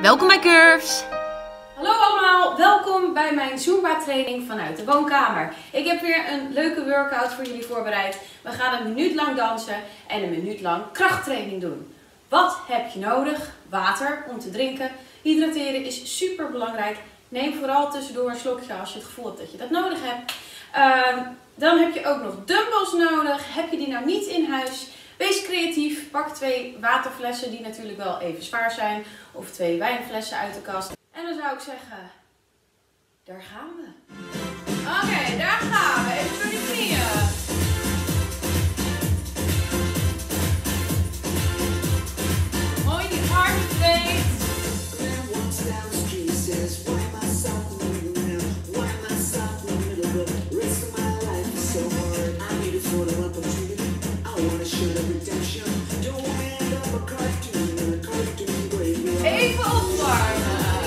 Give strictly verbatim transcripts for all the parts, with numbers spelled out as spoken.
Welkom bij Curves! Hallo allemaal, welkom bij mijn Zumba training vanuit de woonkamer. Ik heb weer een leuke workout voor jullie voorbereid. We gaan een minuut lang dansen en een minuut lang krachttraining doen. Wat heb je nodig? Water om te drinken. Hydrateren is super belangrijk. Neem vooral tussendoor een slokje als je het gevoel hebt dat je dat nodig hebt. Uh, dan heb je ook nog dumbbells nodig. Heb je die nou niet in huis? Wees creatief. Pak twee waterflessen die natuurlijk wel even zwaar zijn. Of twee wijnflessen uit de kast. En dan zou ik zeggen, daar gaan we. Oké, okay, daar gaan we. Even door de knieën. Mooi die armen breed. Even opwarmen.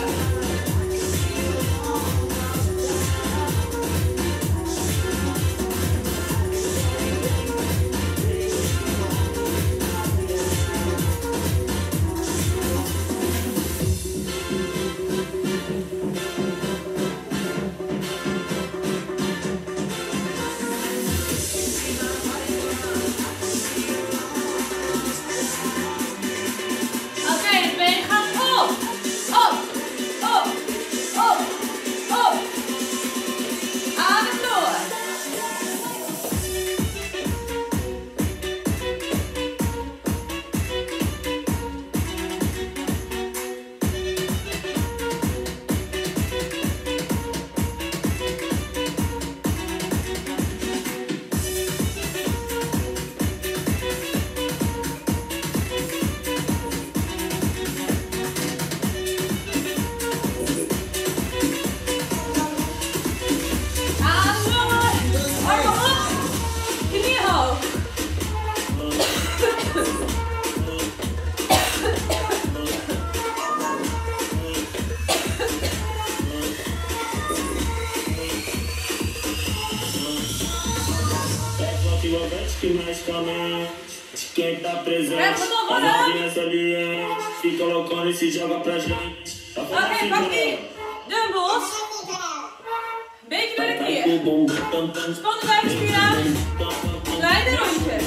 Quem tá presente, a novinha saliente, fica loucona e se joga pra gente. Oké, okay, pak die dumbbells. Een beetje door de knieën. Spannen bij de spieren. Kleine rondjes.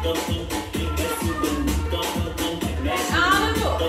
En adem door.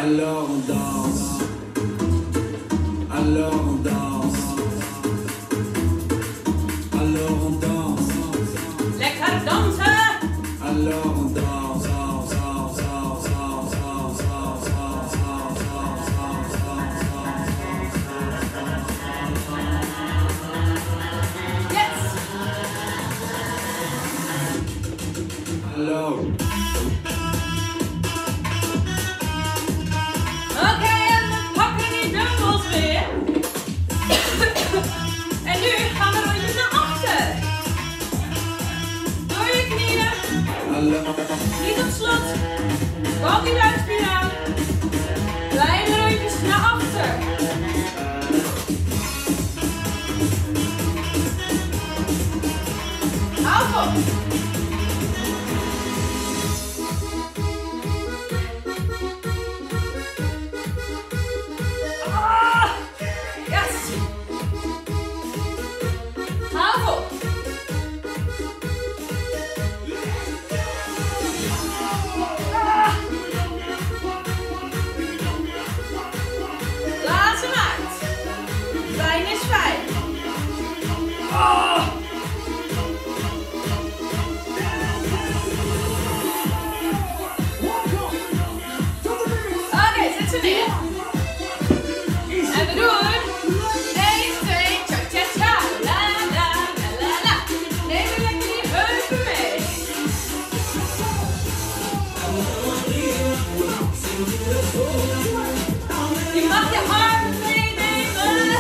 Alors on danse. Alors on danse. Alors on danse. Lekker dansen. Alors on danse. Hallo. Oké, en we pakken die dumbbells weer. En nu gaan we rondjes naar achter. Door je knieën. Hallo. Niet op slot. Span die buikspier aan. Kleine rondjes naar achter. Hou vol. Je mag je arm meenemen.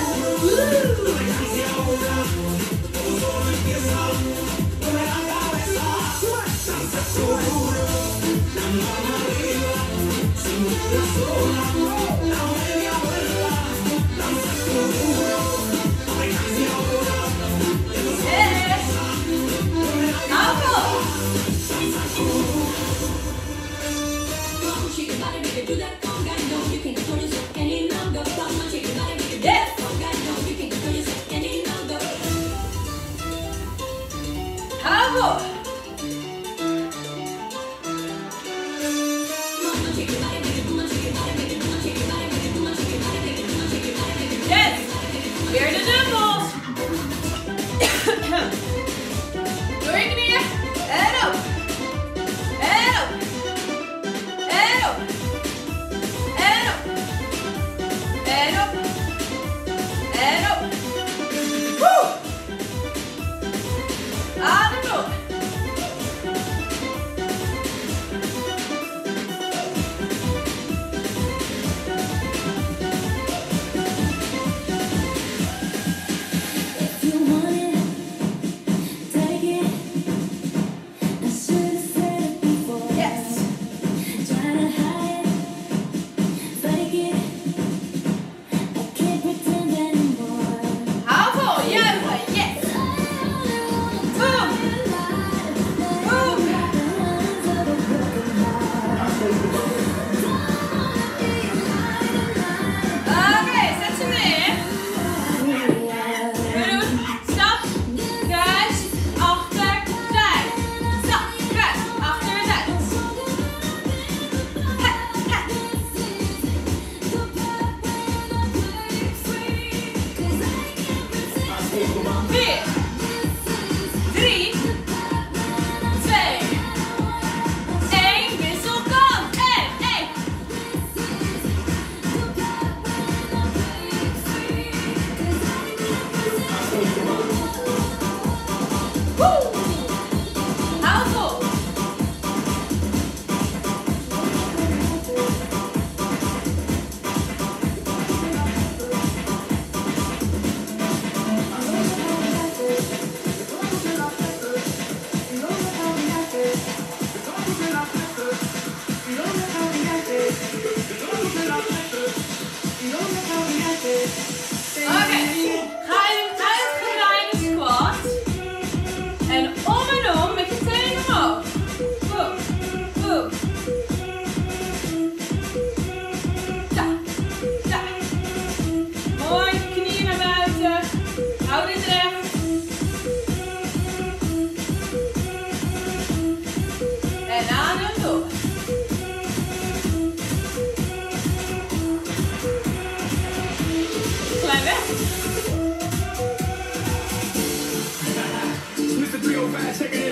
Weer de dumbbells. Door je knieën en op.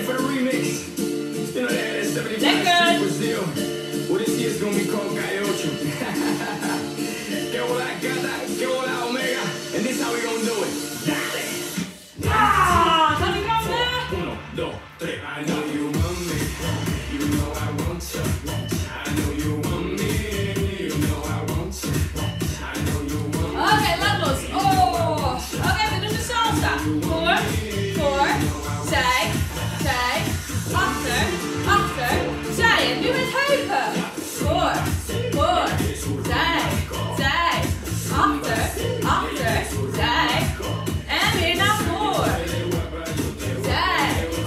ready for the remix? You know that is seventy-five Lekker! Brazil. Well, this year's gonna be called Gaiocho. Que hola gata, que hola omega. And this how we gonna do it. Dale! Ah, gaat die branden? Uno, dos, tres. I know you want me. You know I want you. I know you want me. You know I want you. I know you want me. Oké, okay, laat los. Oh. Oké, okay, we doen de salsa. Voor, voor, zij, zij, achter, achter, zij. En nu met heupen. Voor, voor, zij, zij, achter, achter, zij. En weer naar voren. Zij.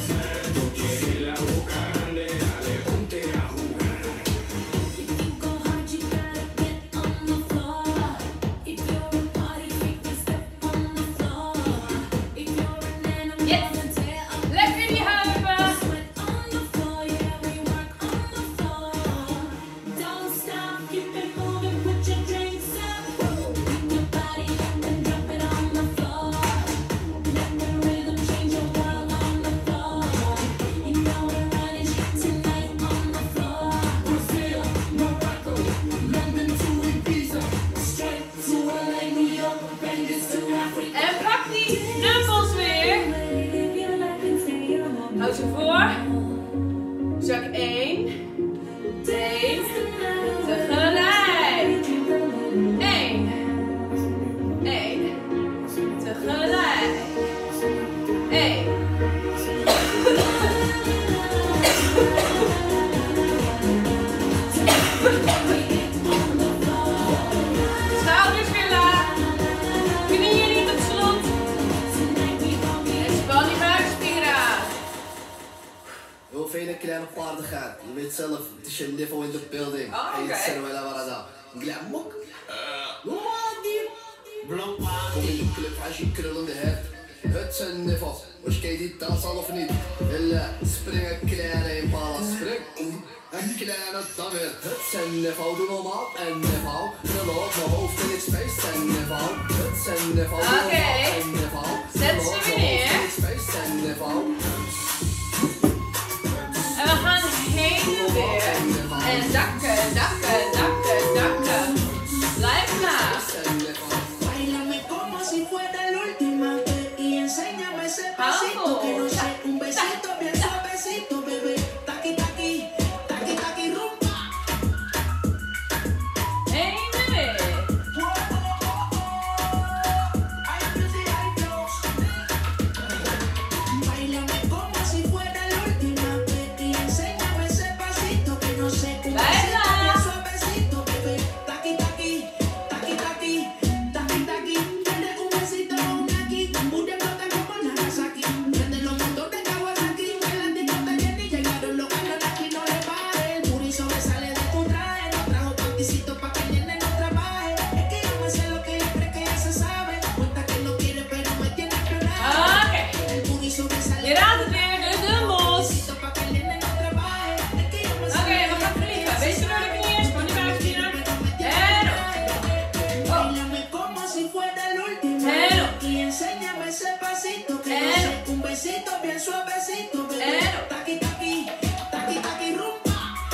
Yes. Lekker die heupen. En pak die dumbbells weer. Houd ze voor. Zak één. één. Tegelijk. één. één. Tegelijk. één. Schouders weer laag. Knieën niet op slot. En span die buikspieren. Heel veel een kleine paardigheid. Je weet zelf, het is je niveau in de building. Oh, En je oké. zegt wel wat dat. Glamok. Kom in de club als je krullende hebt. Het is een niveau. Was je die dans al of niet? Wil springen kleine impala spring. Een kleine dan weer. Het is een niveau. Doe normaal. En niveau. Krullen op mijn hoofd in het space. En niveau. Het is een niveau. Doe Oké. normaal. En niveau. Zet ze weer neer. In het space. En niveau. En we gaan heen en weer. En zakken, zakken, zakken, zakken. Blijf laag. Bailame como si fuera la última vez y enséñame ese pasito que no sé, un besito bien suavecito, bebé. Taqui taqui, taqui taqui rumba. Heen en weer. Bailame como si fuera la última vez y enséñame ese pasito que no sé, un besito Baila. bien suavecito, bebé. Taqui taqui, taqui taqui, taqui taqui. Prende un besito con aquí, un de plata como Nagasaki. Prende los motores de Kawasaki, bailan discota llena y llegaron los galos aquí no le pare. El booty sobresale de tu traje, no trajo panticito pa' que el nene no trabaje. Es que yo me sé lo que ella cree que ya se sabe. Cuenta que no quiere pero me tiene espionado. Oké. El booty sobresale Je raadt het weer, de dumbbells. pa' que el nene no trabaje. Es que yo me sé Oké, we gaan vliegen. Beetje door de knieën, span die buikspieren. En op. Bailame como si fuera la última En vez y enséñame ese pasito que no En sé, un besito bien suavecito, bebé. En Taqui taqui, taqui taqui rumba.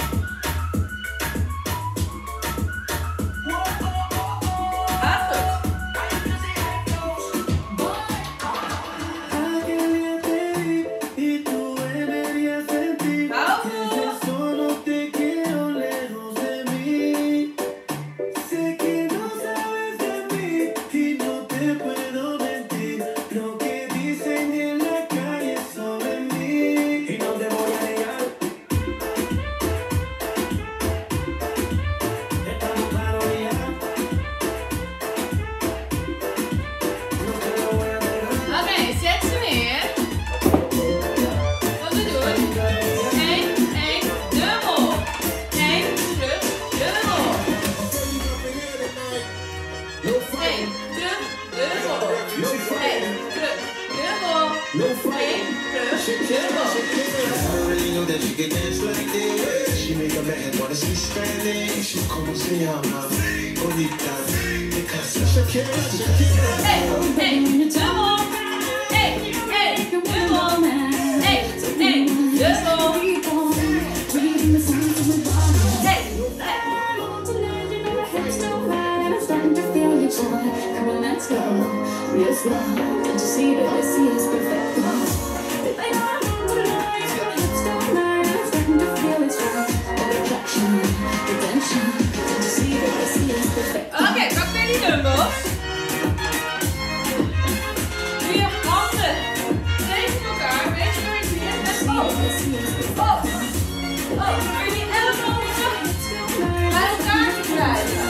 Gaat goed. Hou vol. Solo te quiero lejos de mí. Sé que no sabes de mí y no te puedo mentir. Lo que dicen en la calle sobre mí y no te voy a negar. Estamos claros ya. No te lo voy a negar. Oké, zet ze neer. Wat we doen. één, één, dubbel. één, terug, dubbel. één, terug, dubbel. één, terug, dubbel. één, terug, dubbel. I really know that you can dance like this. She make a man wanna speak Spanish. Como se llama? Bonita. De casa. Shakira, Shakira. Hey, hey, dubbel. Hey, hey, dubbel. Hey, hey, on, come on, let's go. Real slow, don't you see that this is perfect? If I know I'm moving on, your hips don't lie. I'm starting to feel it's right. That attraction, the tension, don't you see that this is perfect? Oké, okay, pak weer die dumbbells. Doe je handen tegen elkaar. Wees door je knieën. Let's go. Oh. Oh, doe je die ellebogen bij elkaar te krijgen.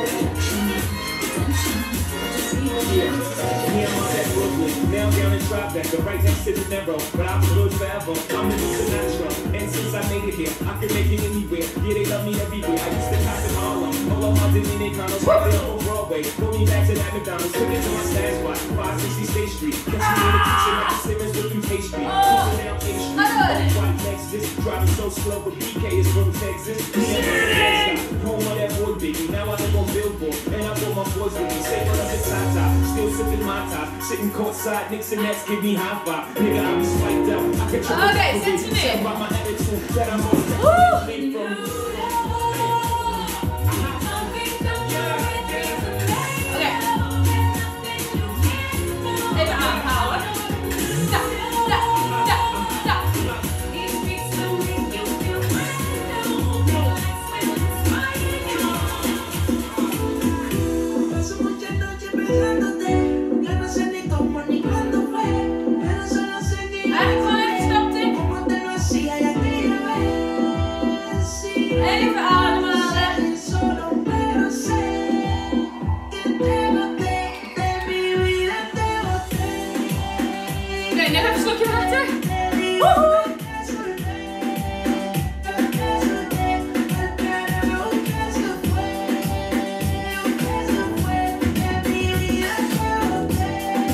Me and my set Brooklyn, now down in Tribeca, right next to the narrow, but I've been good forever. I'm in the natural, and since I made it here, I can make it anywhere. Yeah, they love me everywhere. I used to cop in Harlem, all of my Dominicanos right there on Broadway. Pull me back to that McDonald's, took it to my stash spot, five sixty State Street. Catch me in the kitchen at Simmons looking pastry. Cruising down A Street, white Lexus, driving so slow with B K is from Texas. Me and my friends got home on that boy baby. Now I live on Billboard, and I pull my boys with me. Say what up the top top, still sipping my top, sitting courtside, Knicks and Nets give me high five. Nigga, I be spiked out. I can try Okay, to zet je neer. by my attitude that I'm on definitely from. Oké. Even aanhouden. Ja, ja, ja, ja. Paso muchas noches pensándote, ya no sé ni cómo ni cuándo fue, pero solo sé que Eigenlijk gewoon even stapje. como te lo hacía y aquella vez. Sí, Even ademhalen. solo pero sé que te boté, de mi vida te boté. Oké, nog even een slokje water. De mi Woehoe. vida te solté, te solté, al carajo que se fue, que se fue, de mi vida te boté.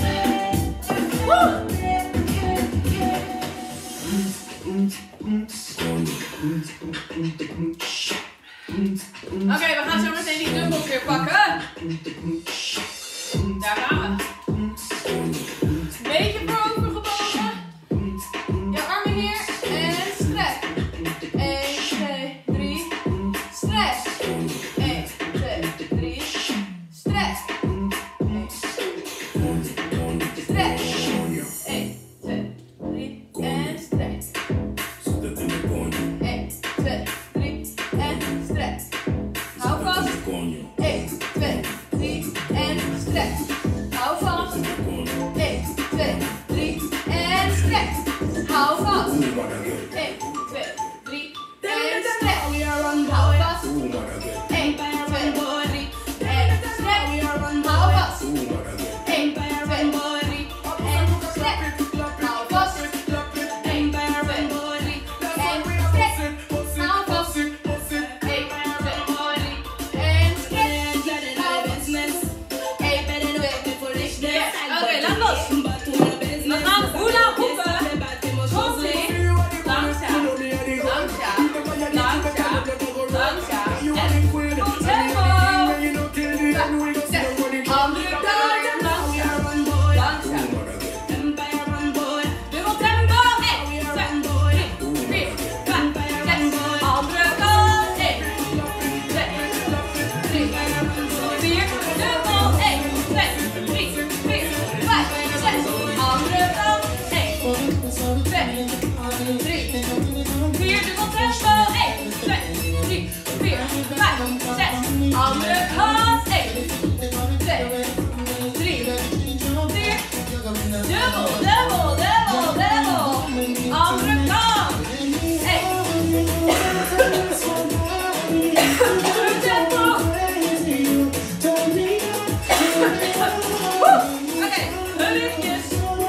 Oké, we gaan zo meteen die dumbbells weer pakken. Daar gaan we. Beetje voorover gebogen. Je armen hier en strek. één, twee, drie. Strek. één, twee, drie. Strek. één, strek. één, twee, drie. En strek. één, twee, drie. En strek. Hou vast. één, twee, drie. En strek. Hou vast. één, twee, drie. En strek. Hou vast. één, twee, drie. En strek. Hou vast. één, twee, drie. En strek. Hou vast. één, twee, drie. En strek. Hou vast. één, twee, drie. En strek. Hou vast. één, twee, drie. En strek. Oké, laat los. We gaan hula hoepen. Komt-ie. Langzaam. Langzaam. Langzaam. Langzaam. En komt tempo. Zet. Andere kant. Langzaam. Langzaam. Dubbel tempo. één, twee, drie, vier, vijf, zes. Andere kant. één, twee, drie, vier. Dubbel. één, twee, drie, vier, vijf, zes. Andere kant. één, twee, drie, vier. Dubbel tempo. één, twee, drie, vier, vijf, zes. Andere kant. één, twee, drie, vier. Dubbel, dubbel, dubbel, dubbel. Andere kant. één. Terug tempo. Oké, hulpjes.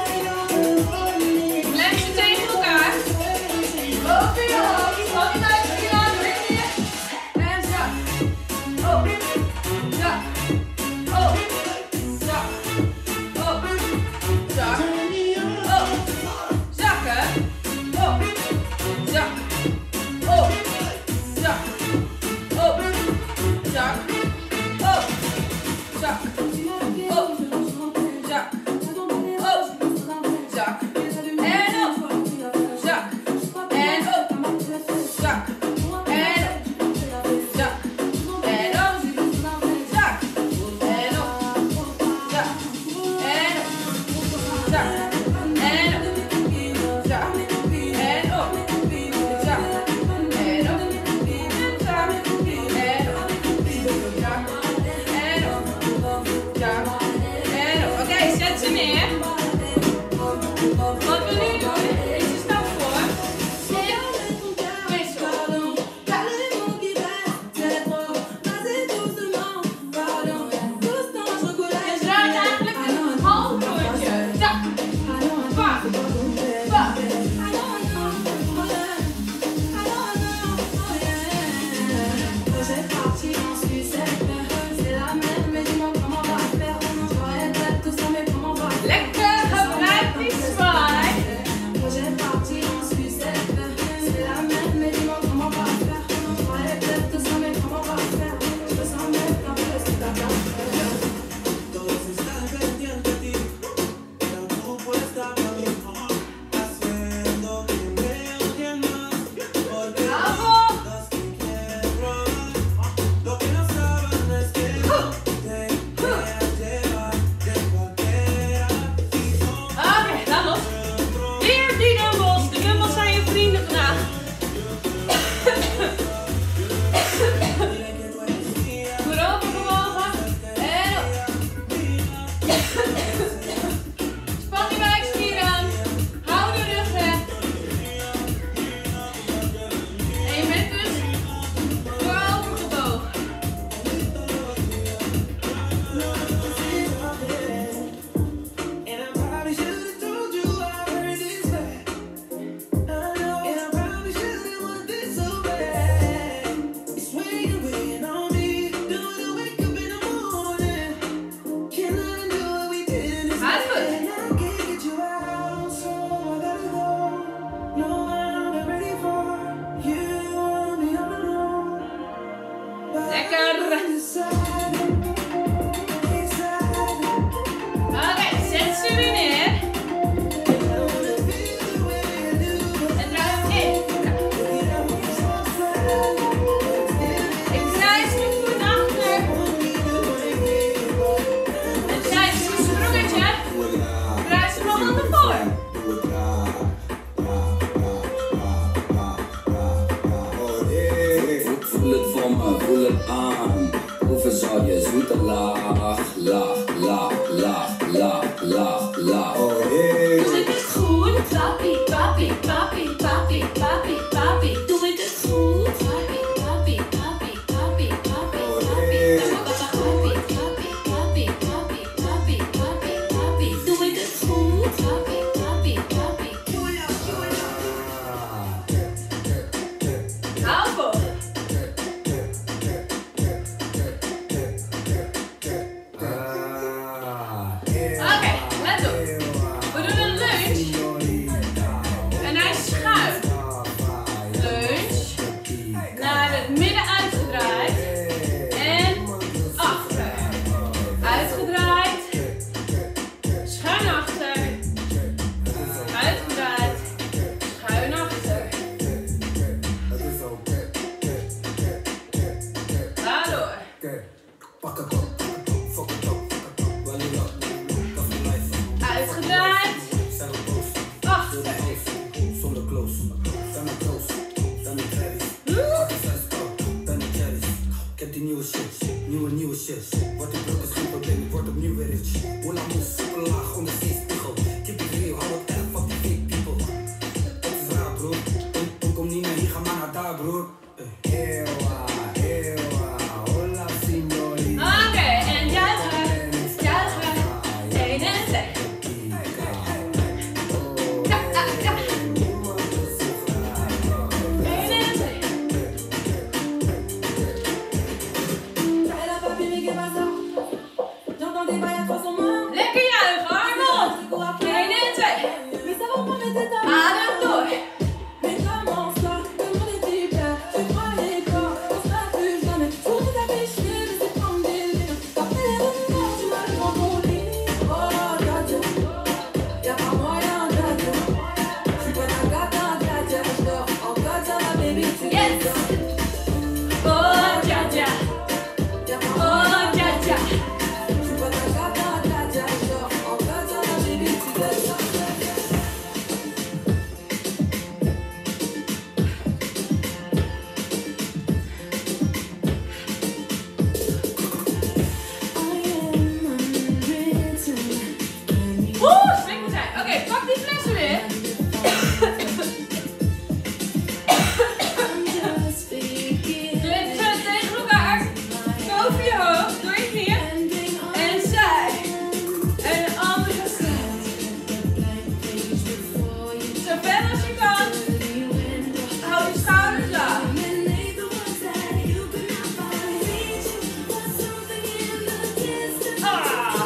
Leg ze tegen elkaar. Over je hoofd. Val je uit je laat liggen. En zak. Oh. Zak. Oh. Zak. Oh. Zak. Oh. Zakken. Oh. Zak. Oh. Zak. Oh. Zak. Oh. Zak. Oh. Zak. Oh. Zak. En op. Zak. En op. Zak. En op. Zak. En op. Zak. En op. voeten laag, laag, laag, laag, laag, laag, laag. Oh yeah. Doe ik het goed? Papi, papi, papi, papi, papi, papi. Doe ik het goed? Papi, papi, papi, papi, papi, papi. Papi, papi, papi, papi, papi, papi, papi. Doe ik het goed? Papi, papi, papi. Hou vol. Oké, let op. We doen een lunge. En hij schuift. Lunge. Naar het midden uitgedraaid. En achter. Uitgedraaid. Schuin achter. Uitgedraaid. Schuin achter. Ga door. Uitgedraaid. Achter. Ik heb die nieuwe shit, nieuwe nieuwe shit. Wat ik druk is geen probleem, ik word opnieuw weer rich. Hoe lang moet super laag onder zeespiegel? Keep it real, hou het echt, fuck die fake people. Dat is raar broer, kom, kom niet naar hier, ga maar naar daar broer. Ewa, ewa, hola signorina. Oké, en juichen. Juichen. Eén en twee. Ja, ja, ja. Eén en twee. Lekker juichen, arm op. Eén en twee. Adem door. Yes. Oh, ja, ja. Oh, ja, ja. Oeh, slikken zijn. Oké, pak die flessen weer. Leg ze tegen elkaar. Boven je hoofd, door je knieën. En zij. En de andere kant. Zo ver als je kan. Hou je schouders laag. Ah.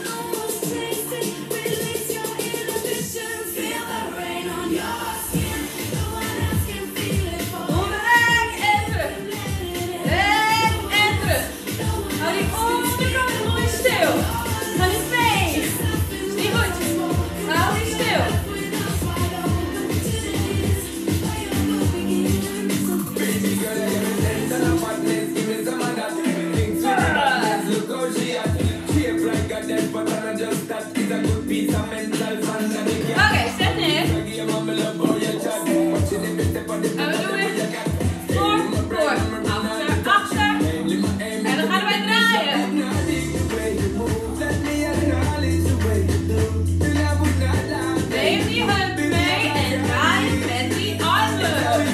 Onderweg en terug. Weg en terug. Hou die onderkant mooi stil. Ga niet mee. Is niet goed. Hou die stil. Baby girl, I give me ten ton of fatness, give me some of that. Things with the madness, look how she at. Shape like a death, but I'm not just that. It's a good piece of mental fun that they get. Oké, zet neer. I give my mama love how you chat. Watching them step on the En we beat, doen you weer got. voor, voor, achter, achter. En dan gaan wij draaien. Let me acknowledge the way you do. And I would not lie. Neem die heup mee en draai het met die armen.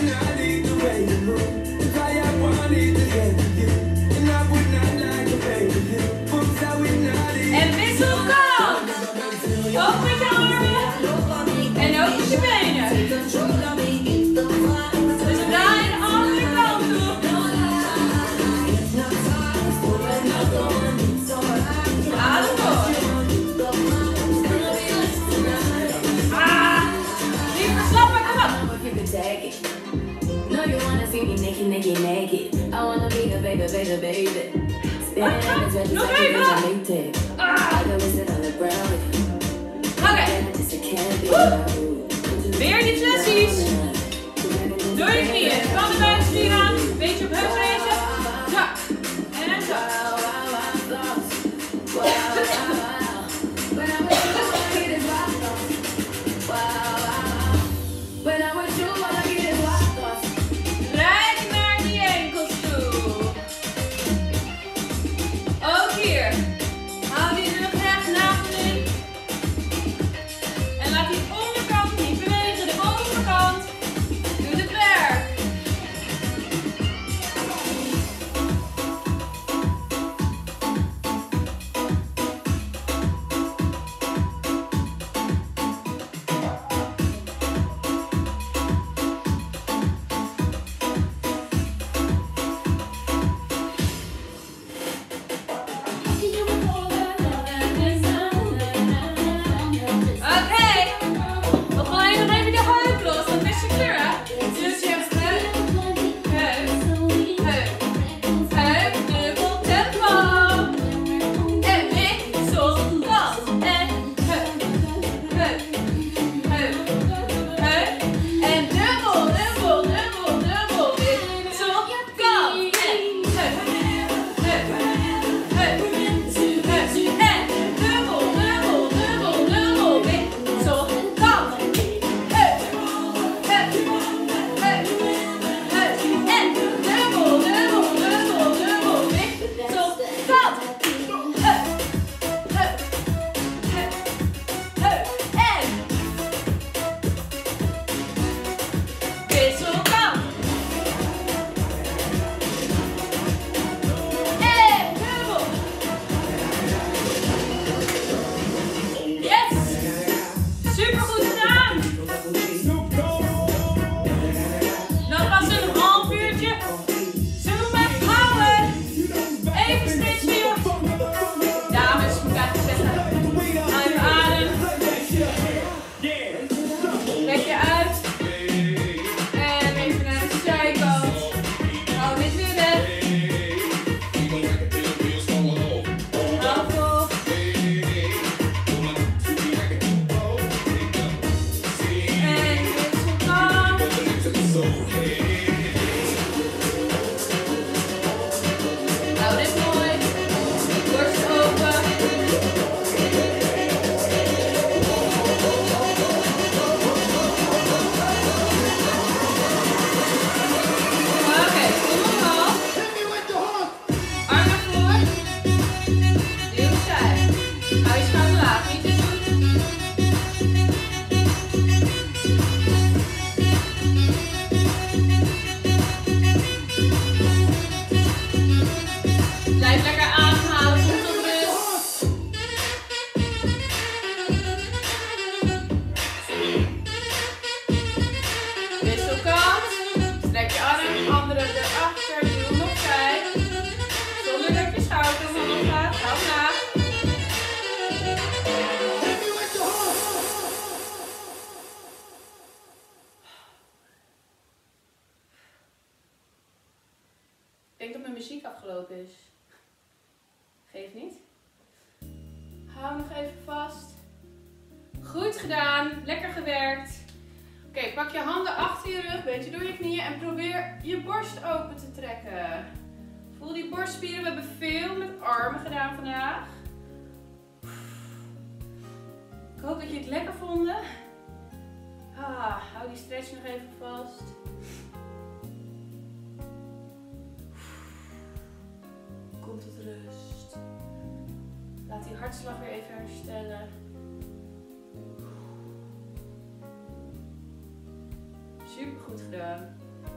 En wissel kant. Ook met je armen. En ook met je benen. Dus we draaien de andere kant op. Adem door. Ah, niet verslappen, kom op. No, you wanna see me naked, naked, naked. I wanna be the baby, baby, baby. Spinning in the trenches Nog like even. a Jamaican. Ah. I go sit on the ground. Oké, Just a candy. weer die flessies. Door je knieën. Kan de buitenspieren aan. Beetje op heupbreedte. Zo. En zo. Rijd naar die enkels toe. Ook geeft niet. Hou nog even vast. Goed gedaan, lekker gewerkt. Oké, okay, pak je handen achter je rug, beetje door je knieën en probeer je borst open te trekken. Voel die borstspieren, we hebben veel met armen gedaan vandaag. Ik hoop dat je het lekker vonden. Ah, hou die stretch nog even vast. Kom tot rust. Laat die hartslag weer even herstellen. Super goed gedaan.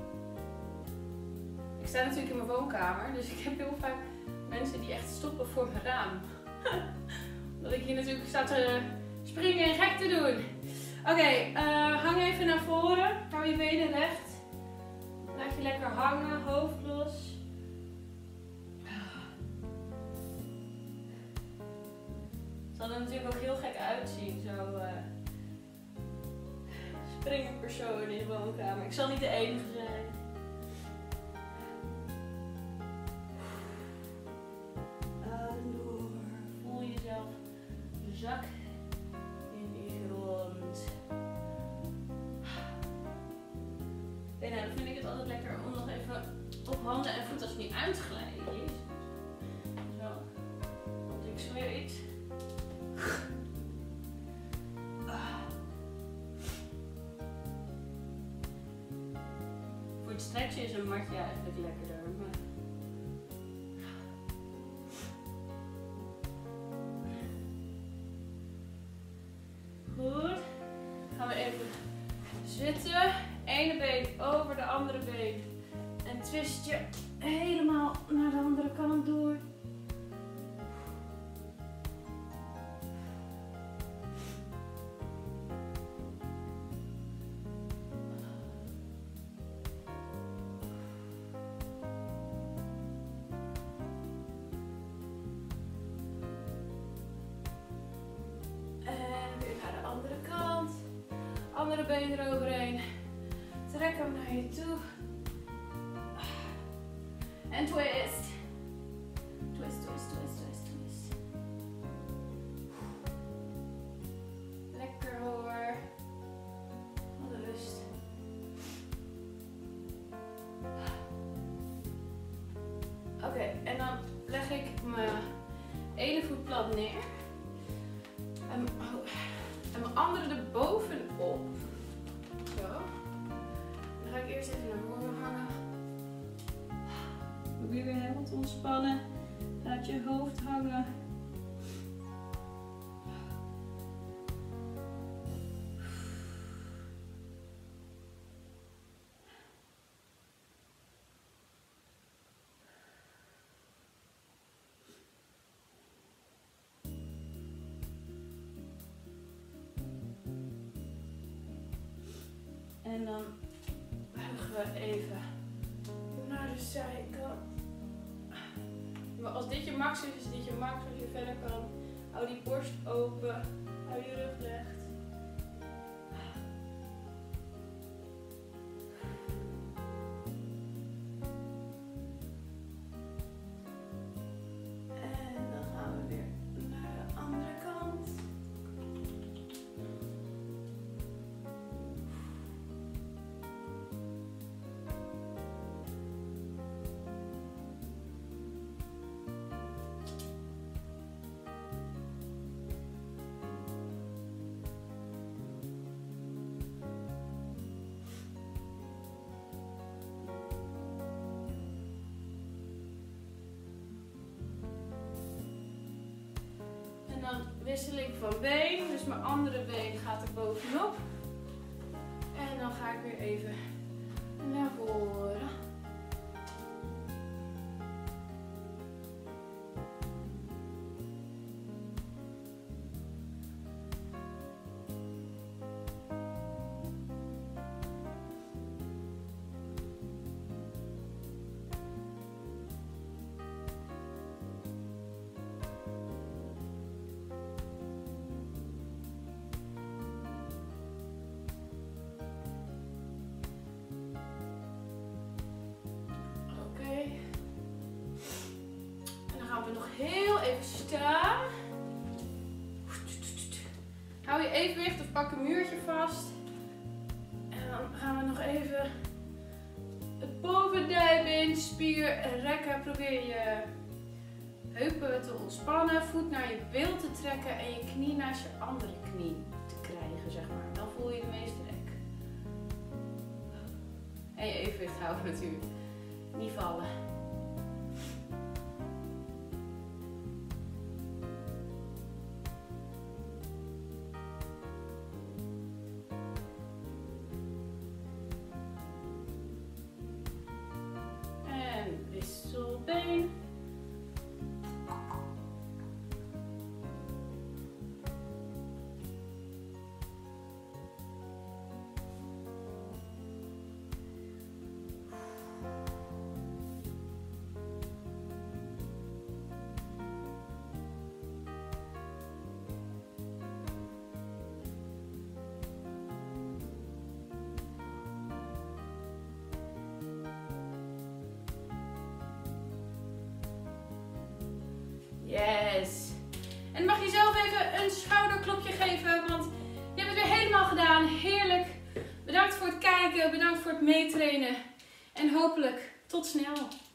Ik sta natuurlijk in mijn woonkamer, dus ik heb heel vaak mensen die echt stoppen voor mijn raam. Omdat ik hier natuurlijk sta te springen en gek te doen. Oké, okay, uh, hang even naar voren. Hou je benen recht. Laat je lekker hangen, hoofd los. Het zal er natuurlijk ook heel gek uitzien, zo uh, springend persoon in de woonkamer. Ik zal niet de enige zijn. Adem door. Voel jezelf zak in die grond. En nou, dan vind ik het altijd lekker om nog even op handen en voeten als het niet uitglijden. Jezus. Zo. Want ik zweet. Voor het stretchen is een matje eigenlijk lekkerder. Maar... Goed. Gaan we even zitten. Ene been over de andere been. En twist je helemaal naar de andere kant door. Andere been eroverheen. Trek hem naar je toe. En twist. Twist, twist, twist, twist, twist. Lekker hoor. Wat rust. Oké, okay, en dan leg ik mijn ene voet plat neer. En, oh, en mijn andere erbovenop. Zo. Dan ga ik eerst even naar voren hangen. Probeer weer helemaal te ontspannen. Laat je hoofd hangen. En dan buigen we even naar de zijkant. Maar als dit je max is, is dit je max. Als je verder kan, hou die borst open. Hou je rug recht. En dan gaan we weer naar de andere kant. Dan wissel ik van been, dus mijn andere been gaat er bovenop. En dan ga ik weer even naar voren. staan. Hou je evenwicht of pak een muurtje vast. En dan gaan we nog even het bovendijbeenspier rekken. Probeer je heupen te ontspannen, voet naar je bil te trekken en je knie naast je andere knie te krijgen, zeg maar. Dan voel je de meeste rek. En je evenwicht houden natuurlijk. Niet vallen. En wisselbeen. Yes. En dan mag je zelf even een schouderklopje geven, want je hebt het weer helemaal gedaan. Heerlijk. Bedankt voor het kijken, bedankt voor het meetrainen. En hopelijk tot snel.